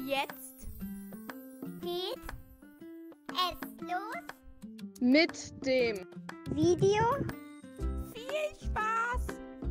Jetzt geht es los mit dem Video. Viel Spaß!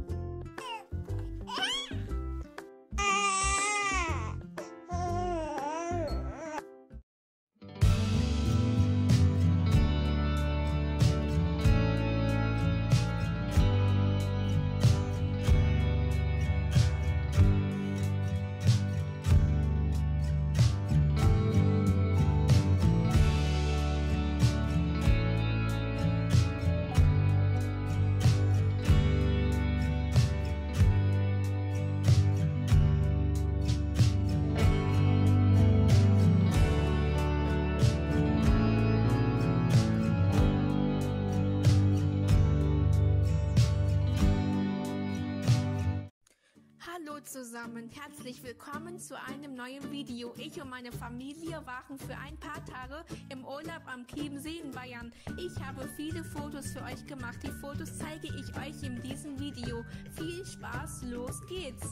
Hallo zusammen, herzlich willkommen zu einem neuen Video. Ich und meine Familie waren für ein paar Tage im Urlaub am Chiemsee in Bayern. Ich habe viele Fotos für euch gemacht. Die Fotos zeige ich euch in diesem Video. Viel Spaß, los geht's!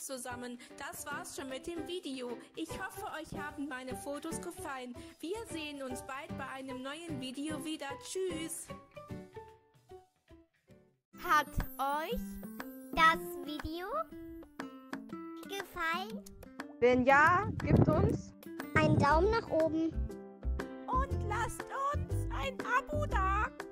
zusammen. Das war's schon mit dem Video. Ich hoffe, euch haben meine Fotos gefallen. Wir sehen uns bald bei einem neuen Video wieder. Tschüss! Hat euch das Video gefallen? Wenn ja, gebt uns Einen Daumen nach oben. Und lasst uns ein Abo da!